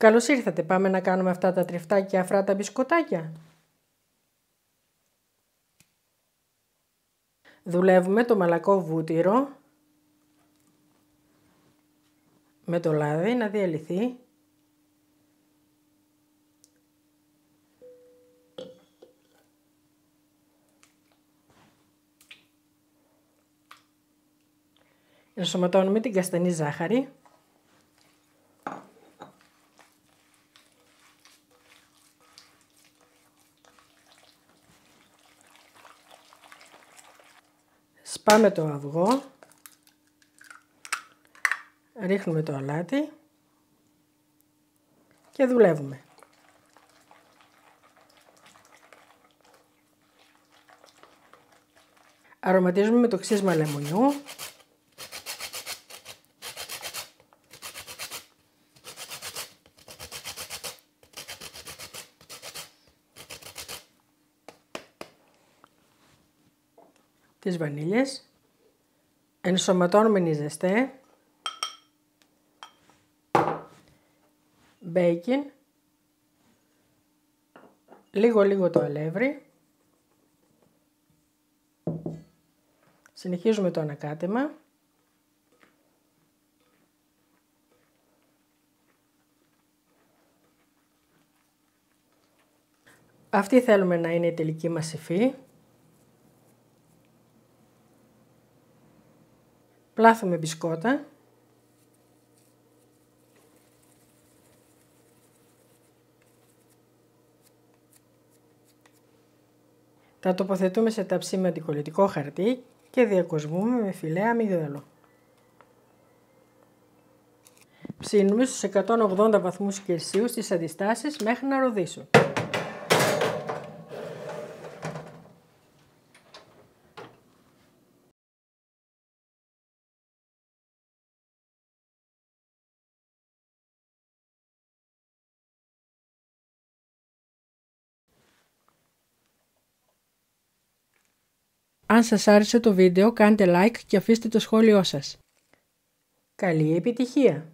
Καλώς ήρθατε, πάμε να κάνουμε αυτά τα τριφτάκια αφρά τα μπισκοτάκια. Δουλεύουμε το μαλακό βούτυρο με το λάδι να διαλυθεί. Ενσωματώνουμε την καστανή ζάχαρη. Σπάμε το αυγό. Ρίχνουμε το αλάτι και δουλεύουμε. Αρωματίζουμε με το ξύσμα λεμονιού. Τις βανίλιες. Ενσωματώνουμε νιζεστέ. Μπέικιν. Λίγο το αλεύρι. Συνεχίζουμε το ανακάτεμα. Αυτή θέλουμε να είναι η τελική μας υφή. Πλάθουμε μπισκότα. Τα τοποθετούμε σε ταψί με αντικολλητικό χαρτί και διακοσμούμε με φιλέ αμύγδαλο. Ψήνουμε στους 180 βαθμούς Κελσίου στις αντιστάσεις μέχρι να ροδίσουν. Αν σας άρεσε το βίντεο κάντε like και αφήστε το σχόλιο σας. Καλή επιτυχία!